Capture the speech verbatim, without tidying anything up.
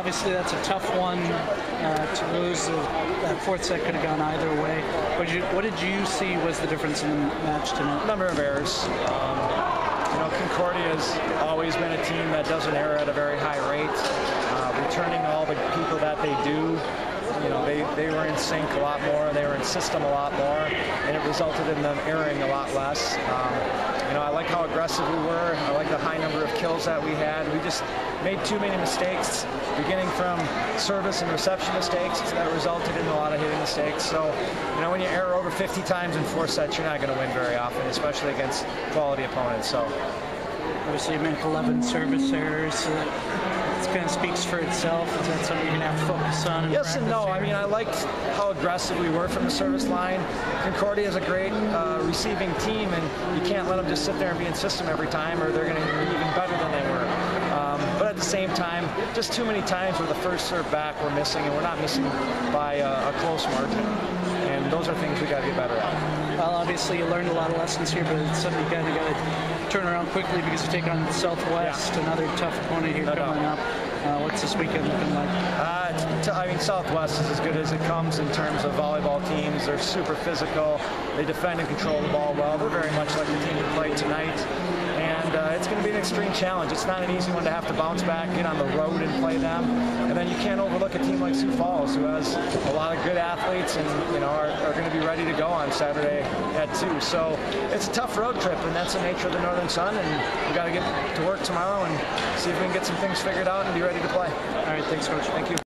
obviously that's a tough one uh, to lose. Uh, that fourth set could have gone either way. What did, you, what did you see was the difference in the match tonight? Number of errors. Um, you know, Concordia has always been a team that doesn't error at a very high rate. Uh, returning all the people that they do, you know, they, they were in sync a lot more, they were in system a lot more, and it resulted in them erring a lot less. Um, you know, I like how aggressive we were. I like the high number of kills that we had. We just made too many mistakes, beginning from service and reception mistakes that resulted in a lot of hitting mistakes. So, you know, when you error over fifty times in four sets, you're not going to win very often, especially against quality opponents. So, obviously, you made eleven service errors. Uh, It kind of speaks for itself. Is that something you're going to have to focus on? Yes and no. I mean, I liked how aggressive we were from the service line. Concordia is a great uh, receiving team, and you can't let them just sit there and be in system every time, or they're going to be even better than they were. Um, but at the same time, just too many times where the first serve back we're missing, and we're not missing by a, a close margin. And those are things we got to get better at. Well, obviously you learned a lot of lessons here, but it's something you got to turn around quickly because you take on Southwest, yeah. Another tough opponent here no coming doubt. up. Uh, what's this weekend looking like? Uh, t I mean, Southwest is as good as it comes in terms of volleyball teams. They're super physical. They defend and control the ball well. They're very much like the team we played tonight. And uh, it's going to be an extreme challenge. It's not an easy one to have to bounce back, get on the road and play them. And then you can't overlook a team like Sioux Falls, who has a lot of good athletes and, you know, are, are going to be ready to go on Saturday at two. So it's a tough road trip, and that's the nature of the Northern Sun. And we've got to get to work tomorrow and see if we can get some things figured out and be ready to play. All right, thanks, Coach. Thank you.